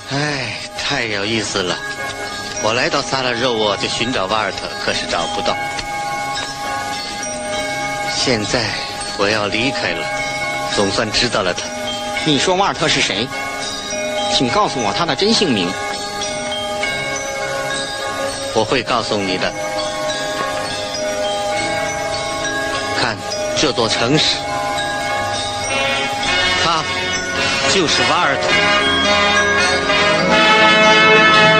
哎，太有意思了！我来到萨拉热窝就寻找瓦尔特，可是找不到。现在我要离开了，总算知道了他。 你说瓦尔特是谁？请告诉我他的真姓名。 我会告诉你的。看这座城市，他就是瓦尔特。